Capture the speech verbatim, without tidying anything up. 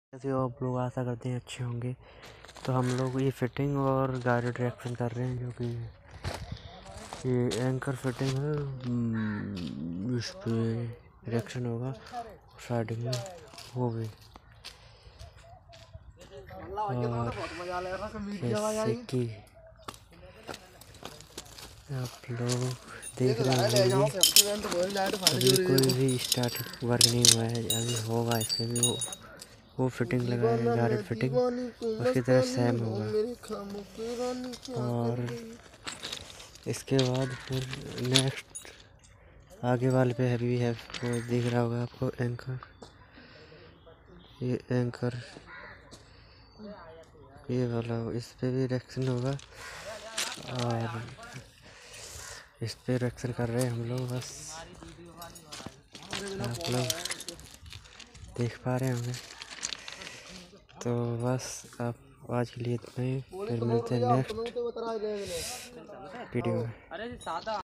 जैसे आप लोग आशा करते हैं अच्छे होंगे। तो हम लोग ये फिटिंग और गाड़ी डायरेक्शन कर रहे हैं, जो कि ये एंकर फिटिंग है। इस पे डायरेक्शन होगा साइड में वो भी। और जैसे कि आप लोग देख रहे होंगे अभी कोई भी स्टार्ट वर्क नहीं हुआ है, अभी होगा इसमें भी वो वो फिटिंग लगाएगा गाड़ी फिटिंग उसकी तरह सेम होगा। और इसके बाद फिर नेक्स्ट आगे वाले पे भी है, वो दिख रहा होगा आपको एंकर। ये एंकर ये वाला इस पे भी रिएक्शन होगा और इस पे रिएक्शन कर रहे हैं हम लोग। बस आप लोग देख पा रहे होंगे। तो बस आप आज के लिए इतना ही, फिर मिलते हैं नेक्स्ट वीडियो में।